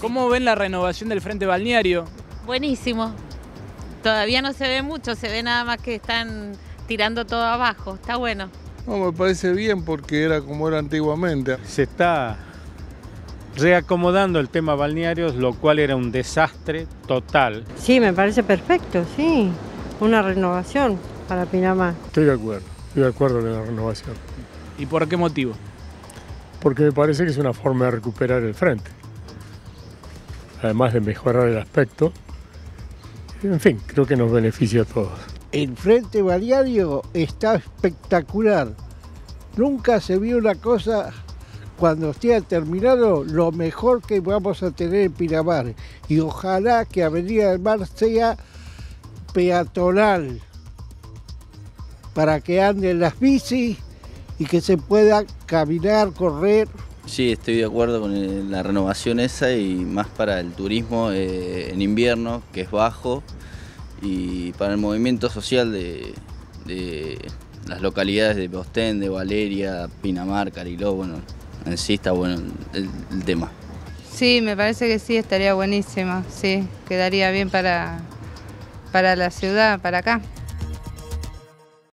¿Cómo ven la renovación del Frente Balneario? Buenísimo. Todavía no se ve mucho, se ve nada más que están tirando todo abajo. Está bueno. No, me parece bien porque era como era antiguamente. Se está reacomodando el tema balnearios, lo cual era un desastre total. Sí, me parece perfecto, sí. Una renovación para Pinamar. Estoy de acuerdo con la renovación. ¿Y por qué motivo? Porque me parece que es una forma de recuperar el frente. Además de mejorar el aspecto. En fin, creo que nos beneficia a todos. El Frente Balneario está espectacular. Nunca se vio una cosa, cuando esté terminado, lo mejor que vamos a tener en Pinamar. Y ojalá que Avenida del Mar sea peatonal, para que anden las bicis y que se pueda caminar, correr. Sí, estoy de acuerdo con la renovación esa y más para el turismo en invierno, que es bajo, y para el movimiento social de las localidades de Postén, de Valeria, Pinamar, Cariló, bueno, en sí está bueno el tema. Sí, me parece que sí, estaría buenísimo, sí, quedaría bien para la ciudad, para acá.